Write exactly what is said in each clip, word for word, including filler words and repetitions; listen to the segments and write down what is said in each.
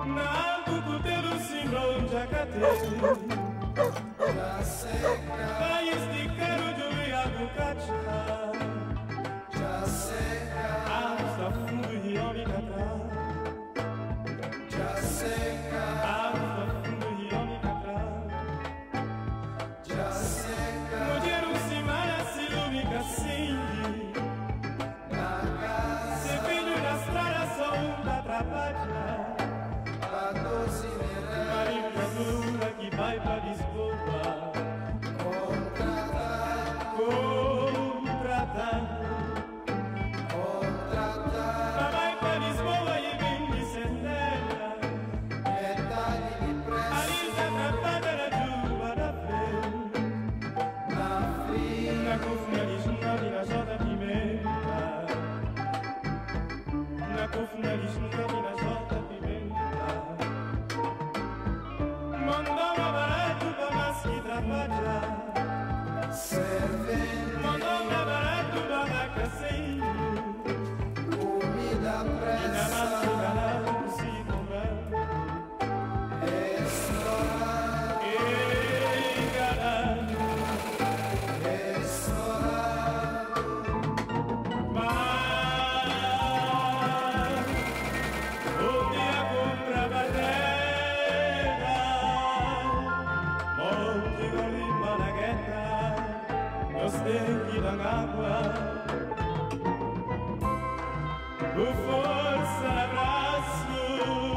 Na kukutelu simron jakate País de quero de abucacha Hasta fundo e homem catra Hasta fundo e homem catra Mulher um simara silúmica cindy Se filho na estrada só um da trabalha Maria que vai pra Lisboa Contratar Contratar Contratar Vai pra Lisboa e vem de Sendela Metade de pressa Ali está atrapada na chuva da frente Na fria Na cofuna de Jungali na Jota Pimenta Na cofuna de Jungali na Jota Pimenta Mandou barato pra mais que trabalha Serve Mandou barato pra vacacinho Comida pressa E na massa galera se comprando Restaurante Enganado Restaurante Mas O dia compra bater Gostei da água O força abraço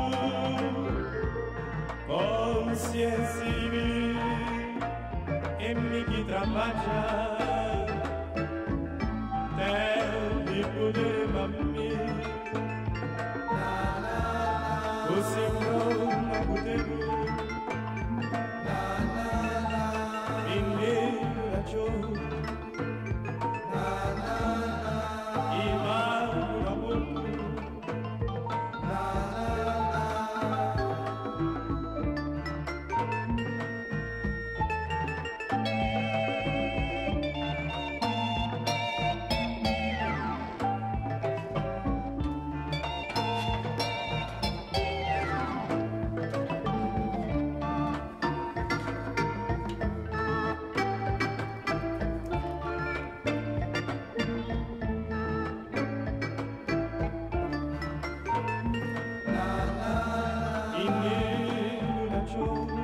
Consciência E me que trabalha Tem poder mami O seu nome é poder Inimigo da chuva